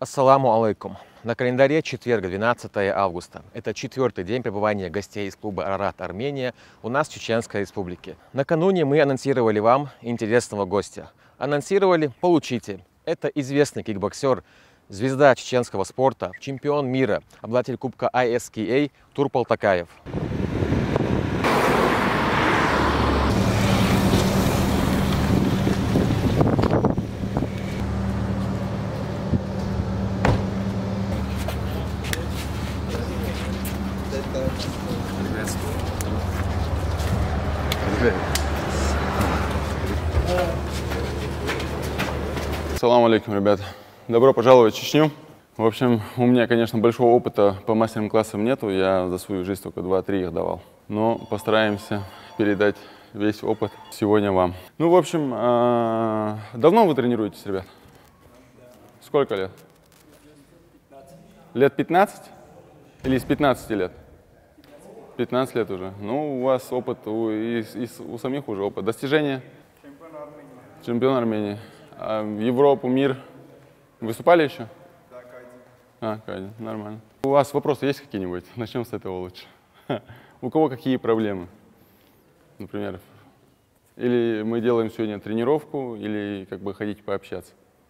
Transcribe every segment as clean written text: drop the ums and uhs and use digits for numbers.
Ассаламу алейкум. На календаре четверг, 12 августа. Это 4-й день пребывания гостей из клуба «Арарат Армения» у нас в Чеченской Республике. Накануне мы анонсировали вам интересного гостя. Анонсировали – получите. Это известный кикбоксер, звезда чеченского спорта, чемпион мира, обладатель кубка ISKA Турпал Такаев. Ассаламу алейкум, ребята. Добро пожаловать в Чечню. В общем, у меня, конечно, большого опыта по мастер-классам нету. Я за свою жизнь только 2-3 их давал. Но постараемся передать весь опыт сегодня вам. Ну, в общем, давно вы тренируетесь, ребят? Сколько лет? Лет 15? Или с 15 лет? 15 лет уже. Ну, у вас опыт, у самих уже опыт. Достижения? Чемпион Армении. Чемпион Армении. А в Европу, мир выступали еще? Да, Кайди. Кайди, нормально. У вас вопросы есть какие-нибудь? Начнем с этого лучше. У кого какие проблемы? Например, или мы делаем сегодня тренировку, или как бы хотите пообщаться?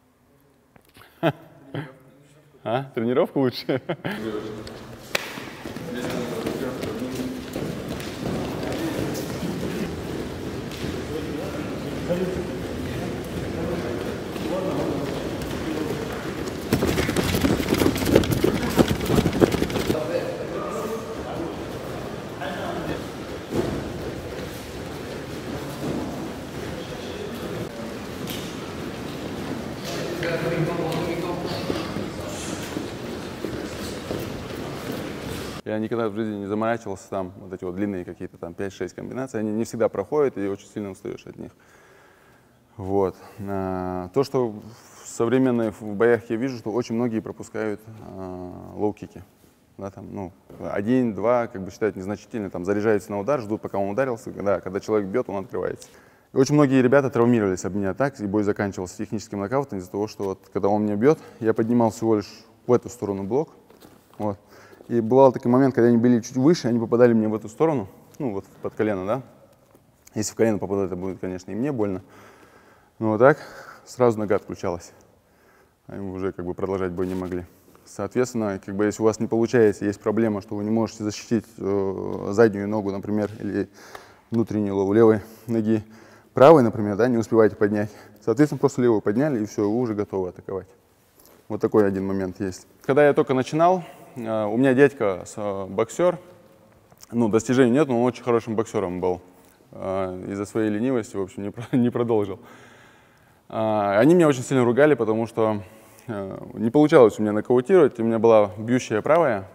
Тренировку лучше? Я никогда в жизни не заморачивался там, вот эти вот длинные какие-то там 5-6 комбинаций, они не всегда проходят, и очень сильно устаешь от них. Вот. То, что в современных боях я вижу, что очень многие пропускают лоу-кики. Да, там, ну, 1-2, как бы считают незначительно, там заряжаются на удар, ждут, пока он ударился, когда человек бьет, он открывается. И очень многие ребята травмировались об меня так, и бой заканчивался техническим нокаутом из-за того, что вот, когда он меня бьет, я поднимал всего лишь в эту сторону блок. Вот. И бывал такой момент, когда они били чуть выше, они попадали мне в эту сторону, ну вот под колено, да. Если в колено попадать, это будет, конечно, и мне больно. Но вот так сразу нога отключалась. Они уже как бы продолжать бой не могли. Соответственно, как бы если у вас не получается, есть проблема, что вы не можете защитить заднюю ногу, например, или внутреннюю лову левой ноги, правой, например, да, не успеваете поднять. Соответственно, просто левую подняли, и все, вы уже готовы атаковать. Вот такой один момент есть. Когда я только начинал, у меня дядька боксер, ну, достижений нет, но он очень хорошим боксером был. Из-за своей ленивости, в общем, не продолжил. Они меня очень сильно ругали, потому что не получалось у меня нокаутировать, у меня была бьющая правая.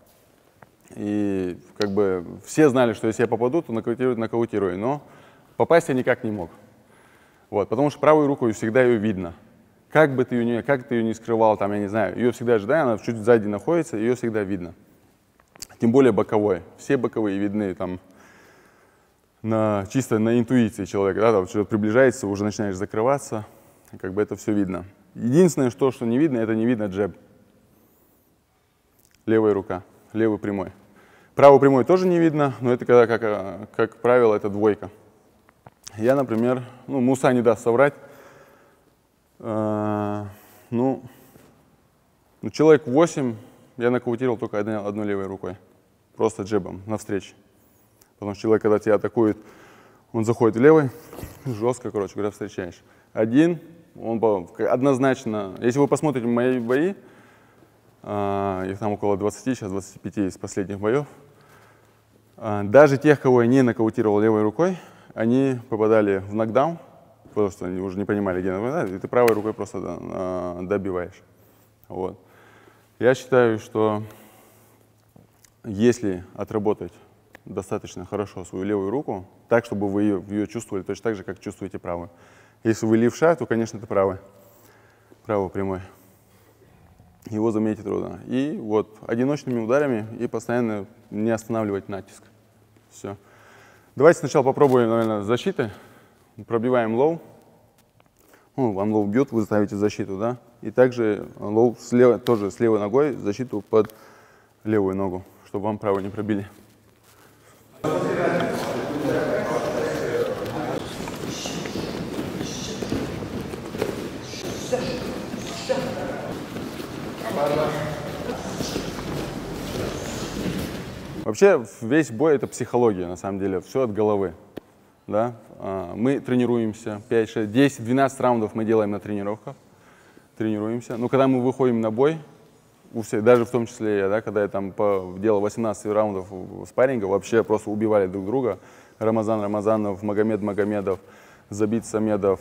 И как бы все знали, что если я попаду, то нокаутирую, но попасть я никак не мог. Вот, потому что правой рукой всегда ее видно. Как ты ее не скрывал, там, я не знаю, ее всегда ожидаю, она чуть сзади находится, ее всегда видно. Тем более боковой. Все боковые видны там чисто на интуиции человека, да, там что-то приближается, уже начинаешь закрываться, как бы это все видно. Единственное, что не видно, это не видно джеб. Левая рука, левый прямой. Правый прямой тоже не видно, но это когда, как правило, это двойка. Я, например, ну, Муса не даст соврать, человек 8 я нокаутировал только одной левой рукой. Просто джебом, навстречу. Потому что человек, когда тебя атакует, он заходит в левой, жестко, короче говоря, встречаешь. Один, он однозначно, если вы посмотрите мои бои, их там около 20, сейчас 25 из последних боев, даже тех, кого я не нокаутировал левой рукой, они попадали в нокдаун, потому что они уже не понимали, где нападать, и ты правой рукой просто добиваешь. Вот. Я считаю, что если отработать достаточно хорошо свою левую руку, так, чтобы вы ее чувствовали точно так же, как чувствуете правую. Если вы левша, то, конечно, это правый. Правый прямой. Его заметить трудно. И вот одиночными ударами и постоянно не останавливать натиск. Все. Давайте сначала попробуем, наверное, с защиты. Пробиваем лоу. Ну, вам лоу бьет, вы ставите защиту, да? И также лоу тоже с левой ногой защиту под левую ногу, чтобы вам правую не пробили. Вообще весь бой — это психология, на самом деле, все от головы. Да? Мы тренируемся 5, 6, 10, 12 раундов мы делаем на тренировках, тренируемся. Но когда мы выходим на бой, у всех, даже в том числе я, да, когда я там делал 18 раундов спарринга, вообще просто убивали друг друга. Рамазан Рамазанов, Магомед Магомедов, Забит Самедов,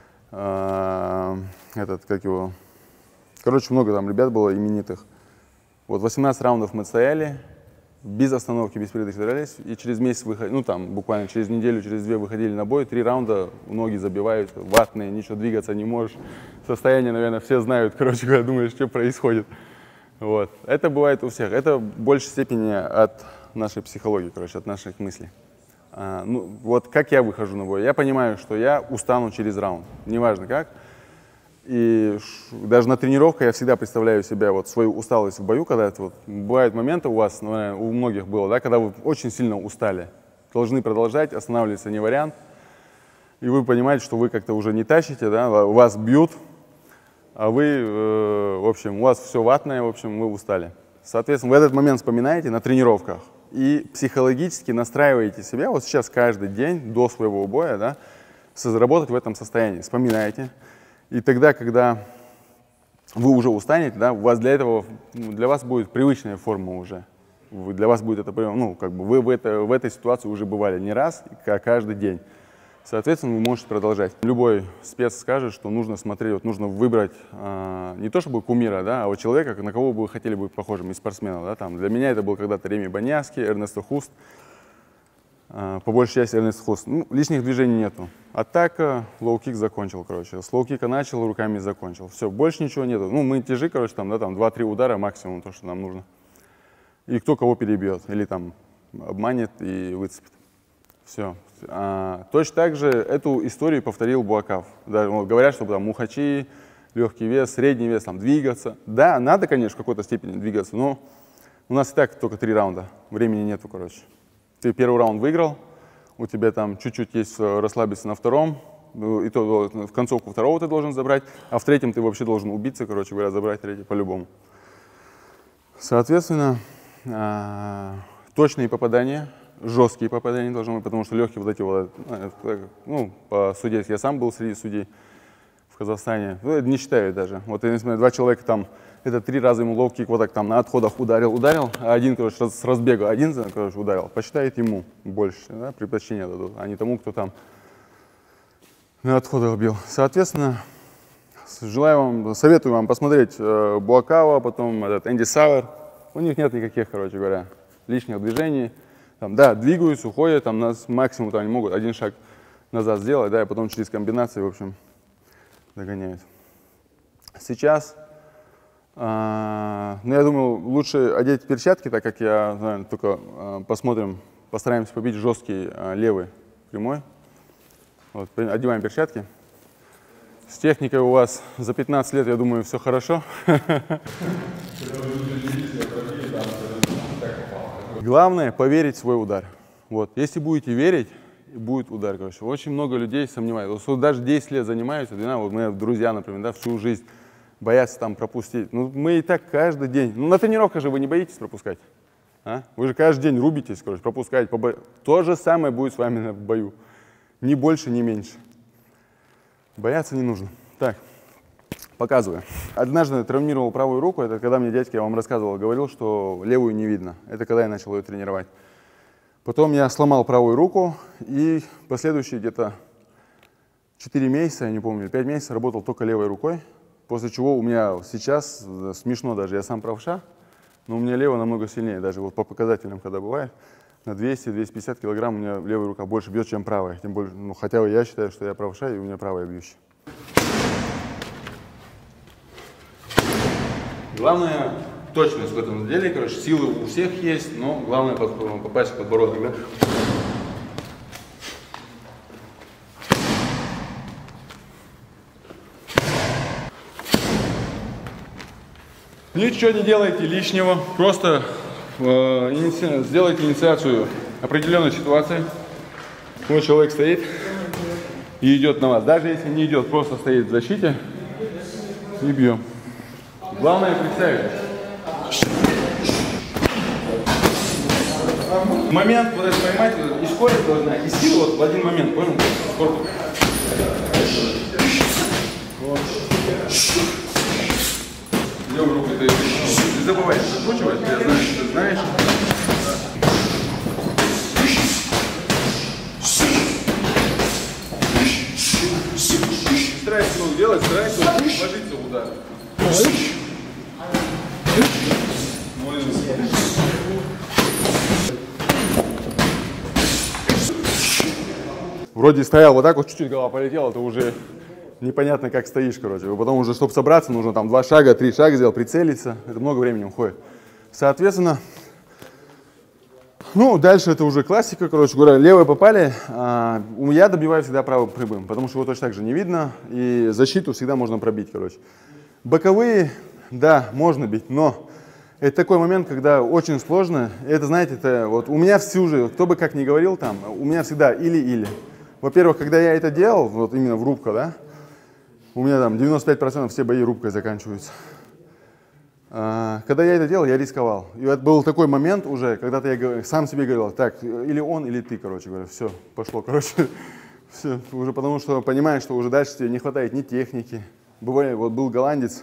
короче, много там ребят было именитых. Вот 18 раундов мы стояли, без остановки, без передышки дрались, и через месяц выходили, ну там буквально через неделю, через 2 выходили на бой, 3 раунда, ноги забивают, ватные, ничего, двигаться не можешь. Состояние, наверное, все знают, короче, когда думаешь, что происходит. Вот. Это бывает у всех. Это в большей степени от нашей психологии, короче, от наших мыслей. Ну, вот как я выхожу на бой, я понимаю, что я устану через раунд, неважно как. И даже на тренировках я всегда представляю себя вот свою усталость в бою, когда это вот, бывают моменты у вас, наверное, у многих было, да, когда вы очень сильно устали, должны продолжать, останавливаться не вариант, и вы понимаете, что вы как-то уже не тащите, да, вас бьют, а вы, в общем, у вас все ватное, в общем, вы устали. Соответственно, в этот момент вспоминаете на тренировках и психологически настраиваете себя, вот сейчас каждый день до своего боя, да, заработать в этом состоянии, вспоминаете. И тогда, когда вы уже устанете, да, у вас для вас будет привычная форма уже. Для вас будет это, ну, как бы вы в этой ситуации уже бывали не раз, а каждый день. Соответственно, вы можете продолжать. Любой спец скажет, что нужно смотреть, вот нужно выбрать не то чтобы кумира, да, а вот человека, на кого бы вы хотели быть похожим, из спортсменов. Да, там. Для меня это был когда-то Реми Баньяски, Эрнесто Хуст. По большей части Эрнест Хуст. Ну, лишних движений нету. Атака, лоу-кик закончил, короче. С лоу-кика начал, руками закончил. Все, больше ничего нету. Ну, мы тяжи, короче, там, да, там 2-3 удара максимум, то, что нам нужно. И кто кого перебьет, или там обманет и выцепит. Все. Точно так же эту историю повторил Буакав. Да, вот, говорят, что там мухачи, легкий вес, средний вес, там двигаться. Да, надо, конечно, в какой-то степени двигаться, но у нас и так только 3 раунда. Времени нету, короче. Ты первый раунд выиграл, у тебя там чуть-чуть есть расслабиться на втором, и то в концовку второго ты должен забрать, а в третьем ты вообще должен убиться, короче говоря, забрать третий по-любому. Соответственно, точные попадания, жесткие попадания должны быть, потому что легкие вот эти вот, ну, по судейски, я сам был среди судей в Казахстане, ну, это не считаю даже. Вот, если 2 человека там, это 3 раза ему лоу-кик вот так там на отходах ударил, а один, короче, с разбега короче, ударил, посчитает ему больше, да, предпочтение дадут, а не тому, кто там на отходах бил. Соответственно, советую вам посмотреть Буакава, потом Энди Сауэр. У них нет никаких, короче говоря, лишних движений. Там, да, двигаются, уходят, там нас максимум там, они могут 1 шаг назад сделать, да, и потом через комбинации, в общем, догоняют. Сейчас, ну, я думаю, лучше одеть перчатки, так как я, наверное, только посмотрим, постараемся побить жесткий левый прямой. Вот, одеваем перчатки. С техникой у вас за 15 лет, я думаю, все хорошо. Главное поверить в свой удар. Вот. Если будете верить, будет удар. Короче. Очень много людей сомневаются. Вот даже 10 лет занимаются, вот мои друзья, например, да, всю жизнь боятся там пропустить. Ну, мы и так каждый день. Ну, на тренировках же вы не боитесь пропускать. А? Вы же каждый день рубитесь, короче, пропускаете. То же самое будет с вами в бою. Ни больше, ни меньше. Бояться не нужно. Так, показываю. Однажды травмировал правую руку. Это когда мне дядька, я вам рассказывал, говорил, что левую не видно. Это когда я начал ее тренировать. Потом я сломал правую руку и последующие где-то 4 месяца, я не помню, 5 месяцев работал только левой рукой. После чего у меня сейчас, смешно даже, я сам правша, но у меня левая намного сильнее. Даже вот по показателям, когда бывает, на 200-250 килограмм у меня левая рука больше бьет, чем правая. Тем более, ну, хотя я считаю, что я правша, и у меня правая бьющая. Главное точность в этом деле, короче, силы у всех есть, но главное попасть в подбородок, да? Ничего не делайте лишнего, просто сделайте инициацию определенной ситуации. Вот человек стоит и идет на вас. Даже если не идет, просто стоит в защите и бьем. Главное представить. Момент, вот это поймать, и скорость должна, и сила вот в один момент, понял? Корпус. Вот. Левую руку ты не забывай закручивать, я знаю, что ты знаешь. Старайся его делать, старайся ложиться в удар. Вроде стоял вот так вот, чуть-чуть голова полетела, то уже непонятно, как стоишь, короче. Потом уже, чтобы собраться, нужно там 2 шага, 3 шага сделать, прицелиться. Это много времени уходит. Соответственно, ну, дальше это уже классика, короче говоря. Левые попали, я добиваю всегда правым прямым, потому что его точно так же не видно, и защиту всегда можно пробить, короче. Боковые, да, можно бить, но это такой момент, когда очень сложно. Это, знаете, это вот у меня всю же, кто бы как ни говорил там, у меня всегда или-или. Во-первых, когда я это делал, вот именно в рубка, да, у меня там 95% все бои рубкой заканчиваются. Когда я это делал, я рисковал. И это был такой момент уже, когда я сам себе говорил, так, или он, или ты, короче говоря, все, пошло, короче. Все, уже потому что понимаешь, что уже дальше тебе не хватает ни техники. Бывает, вот был голландец,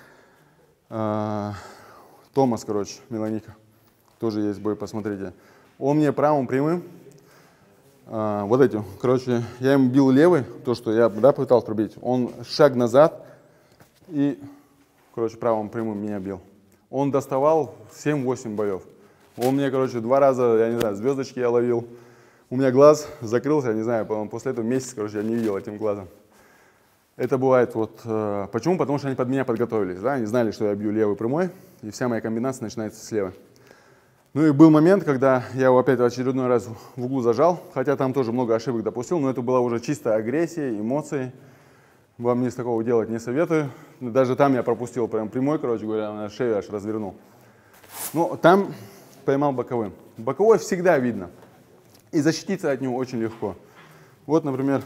Томас, короче, Меланика, тоже есть бой, посмотрите. Он мне правым прямым, вот этим, короче, я ему бил левый, то, что я, да, пытался пробить. Он шаг назад и, короче, правым прямым меня бил. Он доставал 7-8 боев. Он мне, короче, 2 раза, я не знаю, звездочки я ловил. У меня глаз закрылся, я не знаю, после этого месяца, короче, я не видел этим глазом. Это бывает вот, почему? Потому что они под меня подготовились, да, они знали, что я бью левый прямой, и вся моя комбинация начинается слева. Ну и был момент, когда я его опять в очередной раз в углу зажал, хотя там тоже много ошибок допустил, но это была уже чистая агрессия, эмоции. Вам не с такого делать не советую. Даже там я пропустил прям прямой, короче говоря, на шею аж развернул. Но там поймал боковым. Боковой всегда видно. И защититься от него очень легко. Вот, например,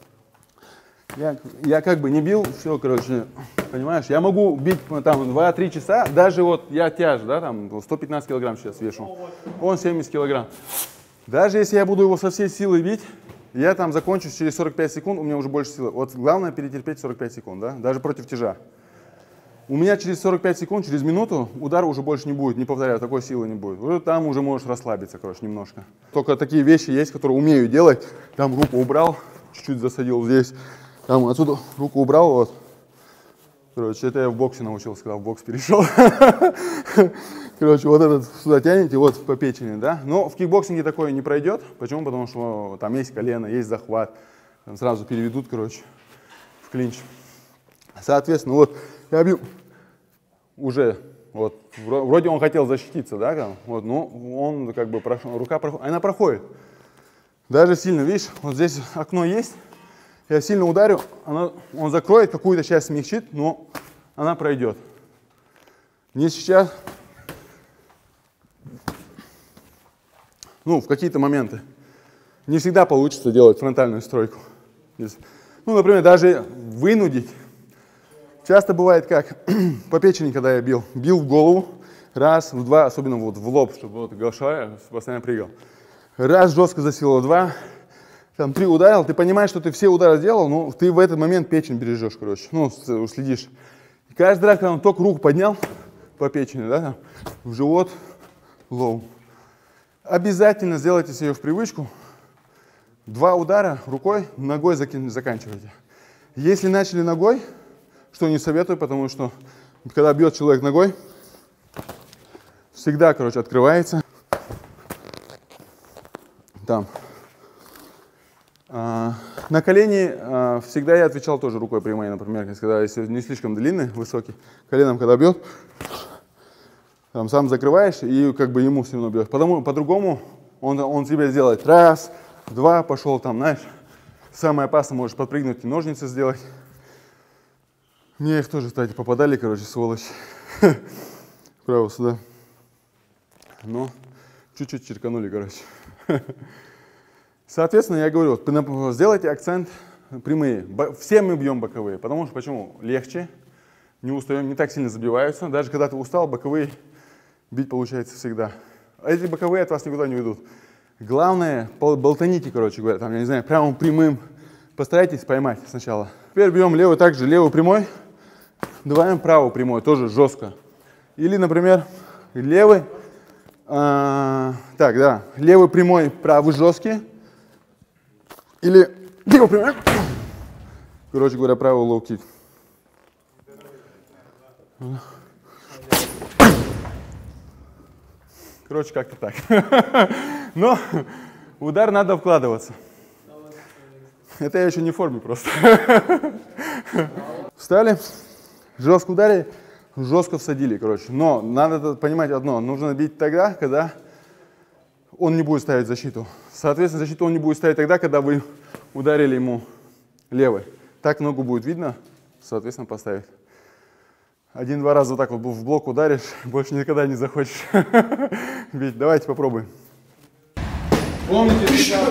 я как бы не бил, все, короче, понимаешь, я могу бить там 2-3 часа, даже вот я тяж, да, там 115 килограмм сейчас вешу, он 70 килограмм. Даже если я буду его со всей силы бить, я там закончу через 45 секунд, у меня уже больше силы. Вот главное перетерпеть 45 секунд, да, даже против тяжа. У меня через 45 секунд, через минуту удара уже больше не будет, не повторяю, такой силы не будет. Вот там уже можешь расслабиться, короче, немножко. Только такие вещи есть, которые умею делать. Там руку убрал, чуть-чуть засадил здесь. Там отсюда руку убрал, вот. Короче, это я в боксе научился, когда в бокс перешел. Короче, вот этот сюда тянете, вот по печени, да. Но в кикбоксинге такое не пройдет. Почему? Потому что там есть колено, есть захват. Там сразу переведут, короче, в клинч. Соответственно, вот я бью уже, вот, вроде он хотел защититься, да, вот, но он как бы, рука проходит, она проходит. Даже сильно, видишь, вот здесь окно есть. Я сильно ударю, он закроет, какую-то часть смягчит, но она пройдет. Не сейчас. Ну, в какие-то моменты. Не всегда получится делать фронтальную стройку. Ну, например, даже вынудить. Часто бывает как, по печени, когда я бил в голову, раз, в два, особенно вот в лоб, чтобы вот голова постоянно прыгал. Раз, жестко засилил, 2. Там 3 ударил, ты понимаешь, что ты все удары сделал, но ты в этот момент печень бережешь, короче, ну, следишь. И каждый раз, когда он только руку поднял по печени, да, там, в живот, лоу. Обязательно сделайте себе в привычку 2 удара рукой, ногой заканчивайте. Если начали ногой, что не советую, потому что когда бьет человек ногой, всегда, короче, открывается. Там. На колени всегда я отвечал тоже рукой прямой, например, если не слишком длинный, высокий, коленом когда бьет, там сам закрываешь и как бы ему все равно бьешь. По-другому он тебе сделает раз, 2, пошел там, знаешь, самое опасное, можешь подпрыгнуть и ножницы сделать. Мне их тоже, кстати, попадали, короче, сволочь. справа сюда. Ну, чуть-чуть черканули, короче. Соответственно, я говорю, сделайте акцент прямые. Все мы бьем боковые, потому что почему? Легче, не устаем, не так сильно забиваются. Даже когда ты устал, боковые бить получается всегда. А эти боковые от вас никуда не уйдут. Главное, болтаните, короче говоря, там, я не знаю, прямо прямым. Постарайтесь поймать сначала. Теперь бьем левый также, левый прямой. Добавим правый прямой, тоже жестко. Или, например, левый, левый прямой, правый жесткий. Или левый прямой, короче говоря, правый лоу-кик. Короче, как-то так. Но удар надо вкладываться. Это я еще не в форме просто. Встали, жестко ударили, жестко всадили, короче. Но надо понимать одно, нужно бить тогда, когда он не будет ставить защиту. Соответственно, защиту он не будет ставить тогда, когда вы ударили ему левой. Так ногу будет видно, соответственно, поставить. Один-два раза вот так вот в блок ударишь, больше никогда не захочешь бить. Давайте попробуем. Помните,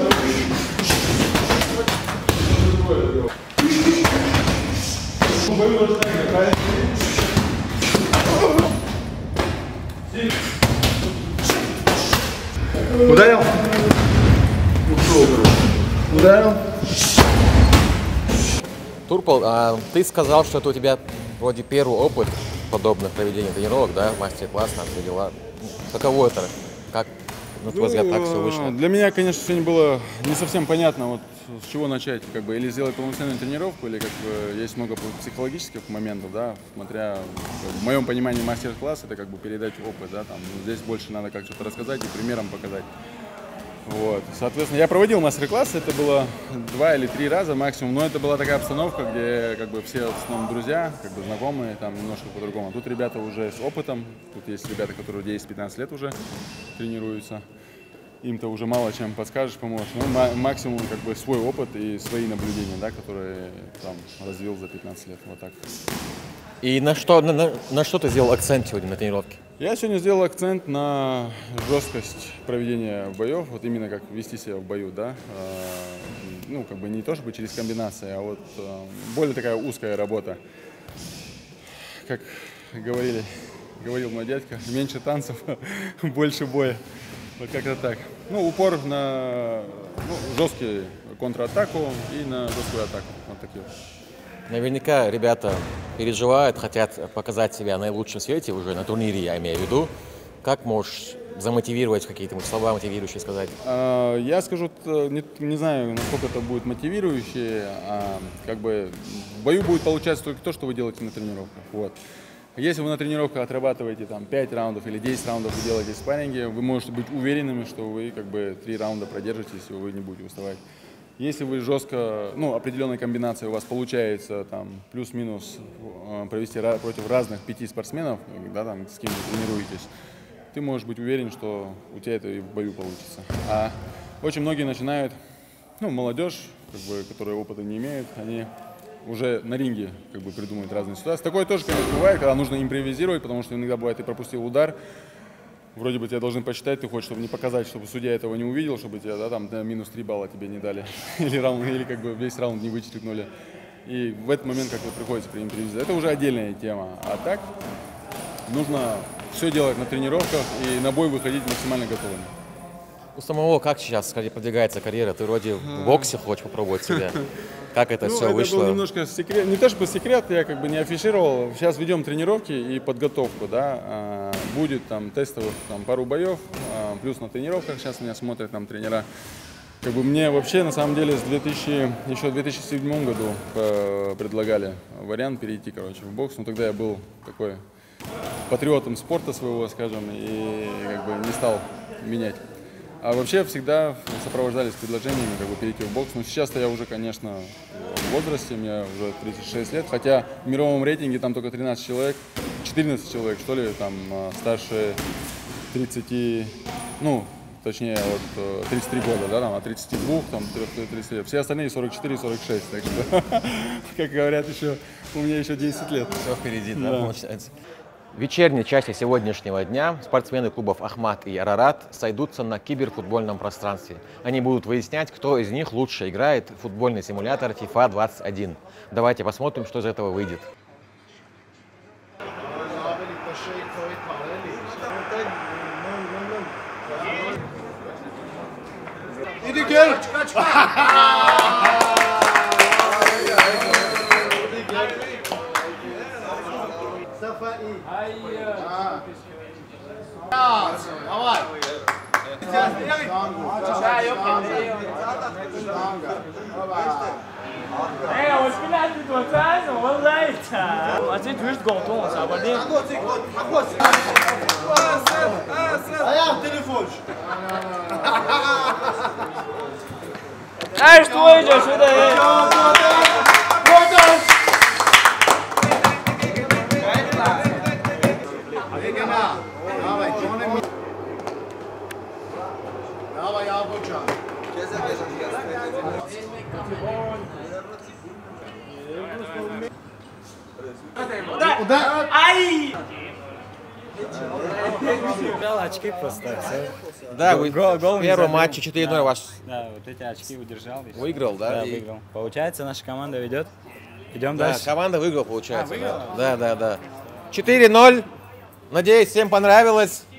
ударил? Ударил? Турпал, ты сказал, что это у тебя вроде первый опыт подобных проведения тренировок, да, мастер-класс, там все дела. Каково это? Как, на твой взгляд, так все вышло? Для меня, конечно, сегодня было не совсем понятно, вот с чего начать, как бы, или сделать полноценную тренировку, или как бы есть много психологических моментов, да, смотря, в моем понимании мастер-класс это как бы передать опыт, да, там, здесь больше надо как что-то рассказать и примером показать. Вот. Соответственно, я проводил мастер-класс, это было 2 или 3 раза максимум, но это была такая обстановка, где как бы все в основном друзья, как бы знакомые, там немножко по-другому. Тут ребята уже с опытом, тут есть ребята, которые 10-15 лет уже тренируются, им-то уже мало чем подскажешь, поможешь. Ну, максимум как бы свой опыт и свои наблюдения, да, которые там развил за 15 лет, вот так. И на что ты сделал акцент сегодня на тренировке? Я сегодня сделал акцент на жесткость проведения боев, вот именно как вести себя в бою, да. Ну, как бы не то чтобы через комбинации, а вот более такая узкая работа. Как говорил мой дядька, меньше танцев, больше боя. Вот как-то так. Ну, упор на жесткую контратаку и на жесткую атаку. Вот такие. Наверняка ребята переживают, хотят показать себя в наилучшем свете уже на турнире, я имею в виду. Как можешь замотивировать, какие-то слова мотивирующие сказать? Я скажу, не знаю, насколько это будет мотивирующее, как бы в бою будет получаться только то, что вы делаете на тренировках. Вот. Если вы на тренировках отрабатываете там 5 раундов или 10 раундов и делаете спарринги, вы можете быть уверенными, что вы как бы 3 раунда продержитесь, и вы не будете уставать. Если вы жестко, ну, определенной комбинации у вас получается там плюс-минус провести против разных 5 спортсменов, да, там, с кем вы тренируетесь, ты можешь быть уверен, что у тебя это и в бою получится. А очень многие начинают, ну, молодежь, как бы, которая опыта не имеет, они уже на ринге как бы придумывают разные ситуации. Такое тоже, конечно, бывает, когда нужно импровизировать, потому что иногда бывает, ты пропустил удар, вроде бы тебя должны посчитать, ты хочешь, чтобы не показать, чтобы судья этого не увидел, чтобы тебя, да, там, минус 3 балла тебе не дали, или как бы весь раунд не вычеркнули. И в этот момент как-то приходится импровизировать. Это уже отдельная тема. А так нужно все делать на тренировках и на бой выходить максимально готовыми. У самого как сейчас продвигается карьера? Ты вроде в боксе хочешь попробовать себя. Как это все вышло? Это был немножко секрет. Не то чтобы секрет, я как бы не афишировал. Сейчас ведем тренировки и подготовку, да. Будет там тестовых там, пару боев, плюс на тренировках сейчас меня смотрят там тренера. Как бы мне вообще на самом деле еще в 2007 году предлагали вариант перейти, короче, в бокс. Но тогда я был такой патриотом спорта своего, скажем, и как бы не стал менять. А вообще всегда сопровождались предложениями как бы перейти в бокс. Но сейчас-то я уже, конечно, в возрасте, мне уже 36 лет, хотя в мировом рейтинге там только 13 человек, 14 человек, что ли, там старше 30, ну, точнее, вот 33 года, да, там, от 32, там, 30 лет. Все остальные 44-46, так что, как говорят, еще у меня еще 10 лет. Все впереди, да, получается. В вечерней части сегодняшнего дня спортсмены клубов «Ахмат» и «Арарат» сойдутся на киберфутбольном пространстве. Они будут выяснять, кто из них лучше играет в футбольный симулятор FIFA 21. Давайте посмотрим, что из этого выйдет. Hey, on se finale du toitage, on va l'être. On va dire juste gonton, ça va bien. Hey, je trouve, je suis derrière. Ай! Брал очки просто. Да, вы Гол в не первом забил. матче 4-0 ваш Да, вот эти очки удержал. и всё. выиграл, да? Да, И- выиграл. Получается, наша команда ведет. Идем Да, дальше. команда выиграла, получается. А, выиграла? Да, да, да. 4-0. Надеюсь, всем понравилось.